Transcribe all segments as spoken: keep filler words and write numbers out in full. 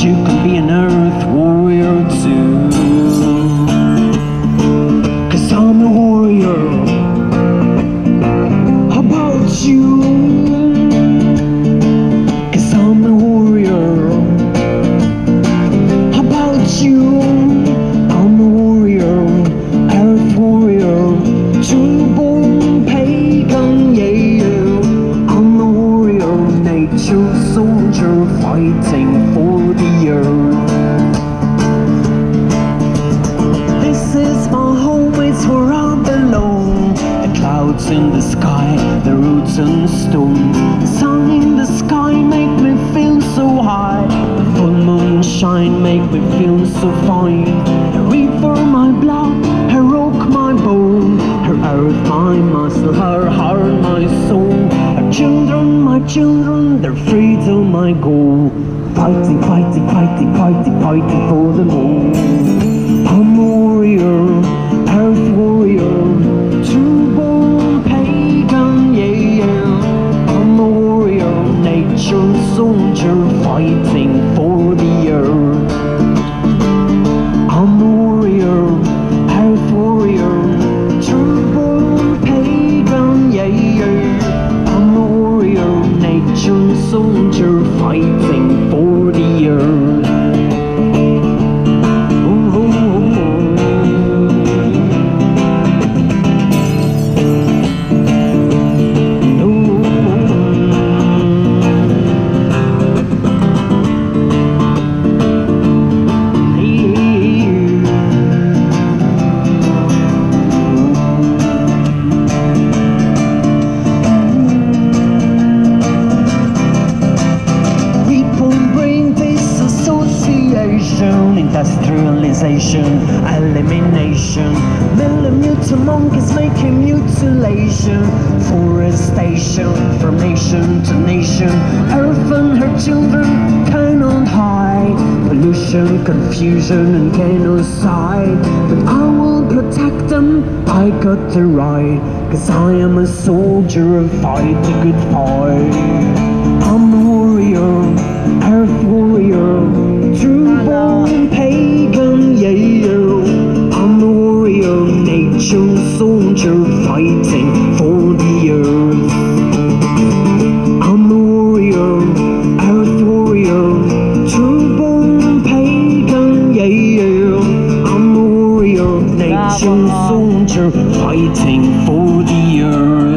you can be an earth warrior too. 'Cause I'm a warrior. How about you? 'Cause I'm a warrior. How about you? I'm a warrior, earth warrior, true-born pagan, yeah. I'm a warrior, nature soldier, fighting for the earth. This is my home, it's where I belong. The clouds in the sky, the roots in stone. The sun in the sky make me feel so high. The full moon shine make me feel so fine. Her river my blood, her oak my bone, her earth my muscle, her heart my soul. Her children, my children, their freedom my goal. Fighting, fighting, fighting, fighting, fighting for them all. I'm a warrior, earth warrior, true-born pagan, yeah. I'm a warrior, nature soldier, fighting for the earth. I'm a warrior, earth warrior, true-born pagan, yeah. I'm a warrior, nature soldier, fighting for the earth. Oh, oh, oh, oh. Industrialization, elimination, millimeter monkeys making mutilation, forestation from nation to nation, earth and her children cannot hide, pollution, confusion and genocide, but I will protect them, I got the right, 'cause I am a soldier and fight the good fight. I'm a warrior, earth warrior, true-born pagan, yeah. I'm a warrior, nature soldier, fighting for the earth. I'm a warrior, earth warrior, true-born pagan, yeah. I'm a warrior, nature soldier, fighting for the earth.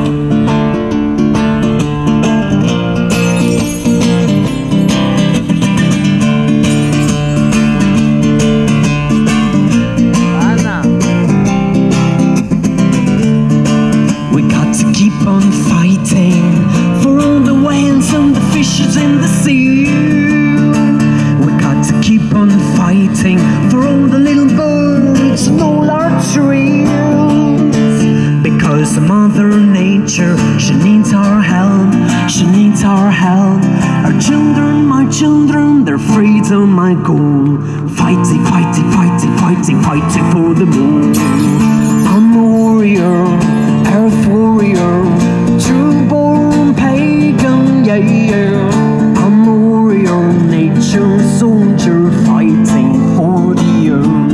For all the little birds and all our trees, because Mother Nature, she needs our help, she needs our help. Our children, my children, their freedom my goal. Fighting, fighting, fighting, fighting, fighting for the moon. I'm a warrior, earth warrior, true-born pagan, yeah. I'm a warrior, nature soldier, fighting for the earth.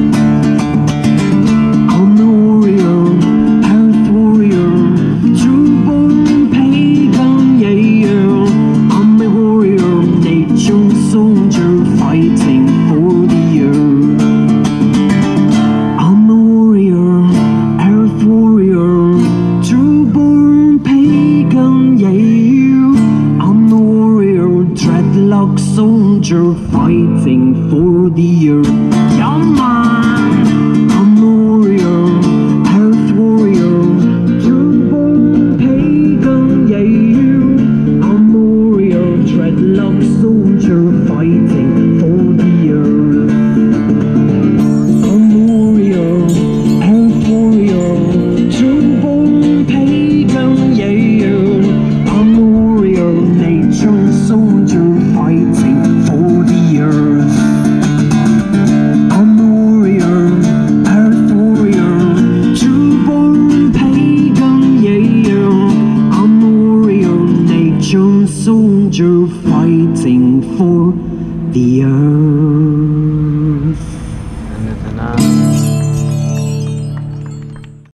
I'm a warrior, earth warrior, true-born pagan, yeah. I'm a warrior, nature soldier, fighting for the earth. I'm a warrior, earth warrior, true-born pagan, yeah. I'm a warrior, dreadlock soldier, fighting for the earth. Yeah, man. I'm a warrior, earth warrior, true-born pagan, yeah. I'm a warrior, dreadlock soldier, fighting for the earth. I'm a warrior, earth warrior, true-born pagan, yeah. I'm a warrior, nature soldier, fighting for the earth. I'm a warrior, earth warrior, true-born pagan, yeah. I'm a warrior, nature soldier, fighting for the earth.